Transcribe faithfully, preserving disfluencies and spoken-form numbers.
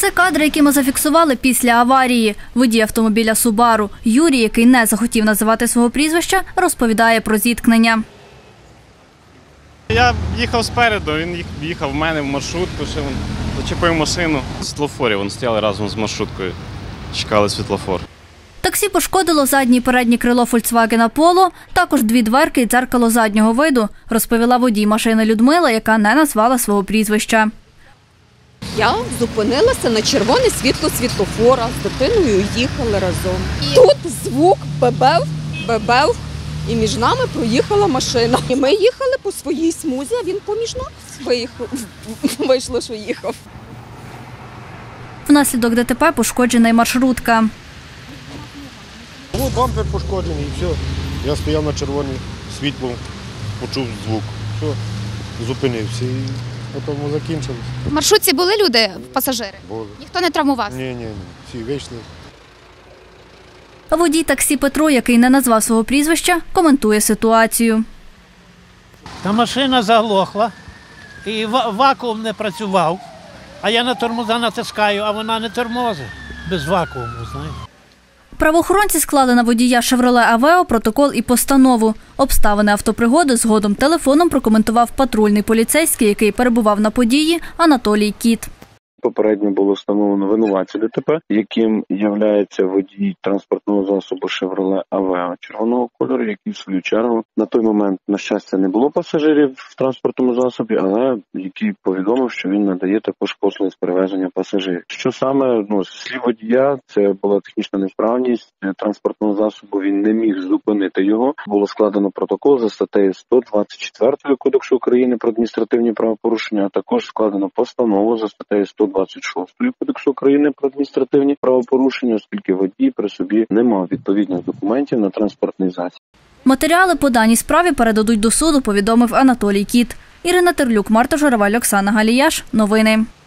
Це кадри, які ми зафіксували після аварії. Водій автомобіля «Субару» Юрій, який не захотів називати свого прізвища, розповідає про зіткнення. Я їхав спереду, він їхав в мене в маршрутку, ще він зачепив машину. Світлофорі, вони стояли разом з маршруткою, чекали світлофор. Таксі пошкодило заднє і переднє крило «Фольксвагена Поло», також дві дверки і дзеркало заднього виду, розповіла водій машини Людмила, яка не назвала свого прізвища. Я зупинилася на червоне світло світлофора, з дитиною їхали разом. Тут звук бебев, бебев, і між нами проїхала машина. І ми їхали по своїй смузі, а він поміж нас виїхав. Вийшло, що їхав. Внаслідок ДТП пошкоджена й маршрутка. Ну, бампер пошкоджений і все. Я стояв на червоному світло, почув звук. Все, зупинився і потім закінчилось. В маршрутці були люди, пасажири? Були. Ніхто не травмувався? Ні, ні, ні. Всі вийшли. Водій таксі Петро, який не назвав свого прізвища, коментує ситуацію. Та машина заглохла, і вакуум не працював, а я на тормоза натискаю, а вона не тормозить без вакууму, знаєте. Правоохоронці склали на водія «Шевроле Авео» протокол і постанову. Обставини автопригоди згодом телефоном прокоментував патрульний поліцейський, який перебував на події, Анатолій Кіт. Попередньо було встановлено винуватця ДТП, яким є водій транспортного засобу «Шевроле Авео» червоного кольору, який в свою чергу на той момент, на щастя, не було пасажирів в транспортному засобі, але який повідомив, що він надає також послуги з перевезення пасажирів. Що саме, ну, з слів водія, це була технічна несправність транспортного засобу, він не міг зупинити його. Було складено протокол за статтею сто двадцять четвертої Кодексу України про адміністративні правопорушення, а також складено постанову за статтею сто двадцять шостої Кодексу України про адміністративні правопорушення, оскільки водій при собі не мав відповідних документів на транспортний засіб. Матеріали по даній справі передадуть до суду, повідомив Анатолій Кіт. Ірина Терлюк, Марта Журавель, Оксана Галіяш. Новини.